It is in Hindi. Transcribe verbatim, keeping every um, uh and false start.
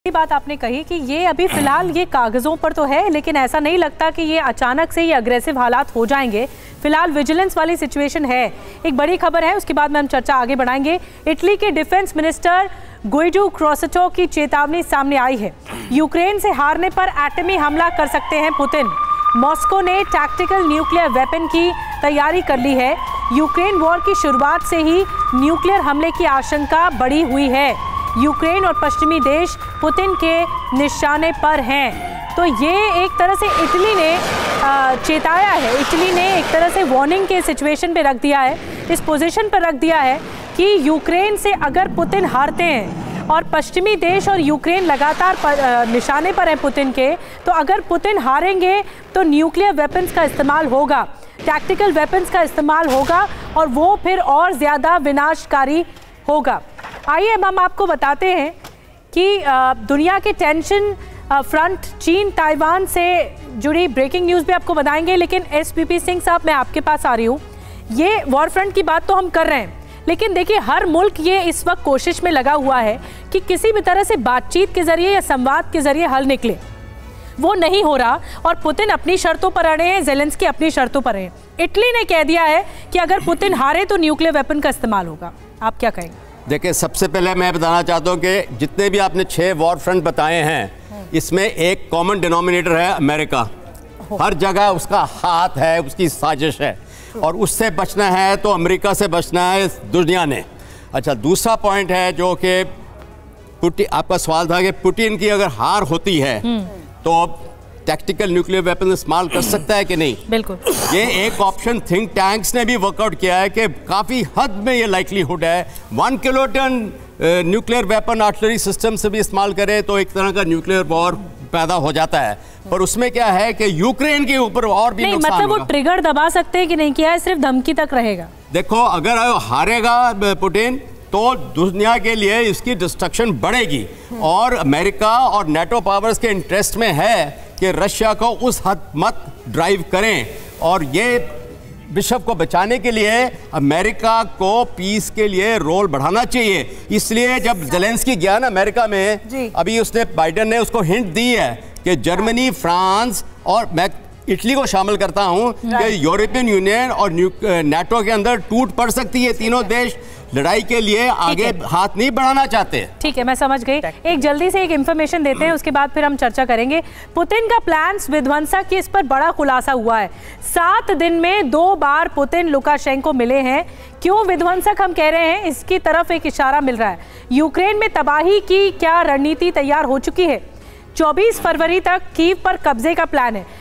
बात आपने कही कि ये अभी फिलहाल ये कागजों पर तो है, लेकिन ऐसा नहीं लगता कि ये अचानक से ये अग्रेसिव हालात हो जाएंगे। फिलहाल विजिलेंस वाली सिचुएशन है। एक बड़ी खबर है, उसके बाद में हम चर्चा आगे बढ़ाएंगे। इटली के डिफेंस मिनिस्टर गुइडो क्रॉसेटो की चेतावनी सामने आई है। यूक्रेन से हारने पर एटमी हमला कर सकते हैं पुतिन। मॉस्को ने टैक्टिकल न्यूक्लियर वेपन की तैयारी कर ली है। यूक्रेन वॉर की शुरुआत से ही न्यूक्लियर हमले की आशंका बढ़ी हुई है। यूक्रेन और पश्चिमी देश पुतिन के निशाने पर हैं। तो ये एक तरह से इटली ने चेताया है, इटली ने एक तरह से वार्निंग के सिचुएशन पे रख दिया है, इस पोजीशन पर रख दिया है कि यूक्रेन से अगर पुतिन हारते हैं और पश्चिमी देश और यूक्रेन लगातार पर, निशाने पर हैं पुतिन के, तो अगर पुतिन हारेंगे तो न्यूक्लियर वेपन्स का इस्तेमाल होगा, टैक्टिकल वेपन्स का इस्तेमाल होगा और वो फिर और ज़्यादा विनाशकारी होगा। आइए अब हम आपको बताते हैं कि दुनिया के टेंशन फ्रंट चीन ताइवान से जुड़ी ब्रेकिंग न्यूज़ भी आपको बताएंगे, लेकिन एसपीपी सिंह साहब मैं आपके पास आ रही हूँ। ये वॉर फ्रंट की बात तो हम कर रहे हैं, लेकिन देखिए हर मुल्क ये इस वक्त कोशिश में लगा हुआ है कि किसी भी तरह से बातचीत के जरिए या संवाद के जरिए हल निकले। वो नहीं हो रहा और पुतिन अपनी शर्तों पर अड़े हैं, ज़ेलेंस्की अपनी शर्तों पर हैं। इटली ने कह दिया है कि अगर पुतिन हारे तो न्यूक्लियर वेपन का इस्तेमाल होगा। आप क्या कहेंगे? देखिए, सबसे पहले मैं बताना चाहता हूँ कि जितने भी आपने छह वॉर फ्रंट बताए हैं, इसमें एक कॉमन डिनोमिनेटर है अमेरिका। हर जगह उसका हाथ है, उसकी साजिश है और उससे बचना है तो अमेरिका से बचना है दुनिया ने। अच्छा, दूसरा पॉइंट है जो कि पुतिन, आपका सवाल था कि पुतिन की अगर हार होती है तो टैक्टिकल न्यूक्लियर वेपन इस्तेमाल कर सकता है कि नहीं। बिल्कुल, ये एक ऑप्शन थिंक टैंक्स ने भी वर्कआउट किया है कि काफ़ी हद में ये लाइकलीहुड है one kiloton nuclear weapon artillery system से भी इस्तेमाल करे तो एक तरह का न्यूक्लियर वॉर पैदा हो जाता है। पर उसमें क्या है कि यूक्रेन के ऊपर और भी नहीं, नुकसान मतलब वो होगा। ट्रिगर दबा सकते हैं कि नहीं किया है, सिर्फ धमकी तक रहेगा। देखो, अगर हारेगा पुतिन तो दुनिया के लिए इसकी डिस्ट्रक्शन बढ़ेगी और अमेरिका और नेटो पावर्स के इंटरेस्ट में है कि रशिया को उस हद मत ड्राइव करें और ये विश्व को बचाने के लिए अमेरिका को पीस के लिए रोल बढ़ाना चाहिए। इसलिए जब ज़ेलेंस्की गया ना अमेरिका में, अभी उसने बाइडेन ने उसको हिंट दी है कि जर्मनी, फ्रांस और मैं इटली को शामिल करता हूं कि यूरोपियन यूनियन और नेटो के अंदर टूट पड़ सकती है। तीनों देश लड़ाई के लिए आगे हाथ नहीं बढ़ाना चाहते। ठीक है, मैं समझ गई। एक जल्दी से एक इंफॉर्मेशन देते हैं, उसके बाद फिर हम चर्चा करेंगे। पुतिन का प्लान विध्वंसक, इस पर बड़ा खुलासा हुआ है। सात दिन में दो बार पुतिन लुकाशेंको मिले हैं। क्यों विध्वंसक हम कह रहे हैं, इसकी तरफ एक इशारा मिल रहा है। यूक्रेन में तबाही की क्या रणनीति तैयार हो चुकी है? चौबीस फरवरी तक कीव पर कब्जे का प्लान है।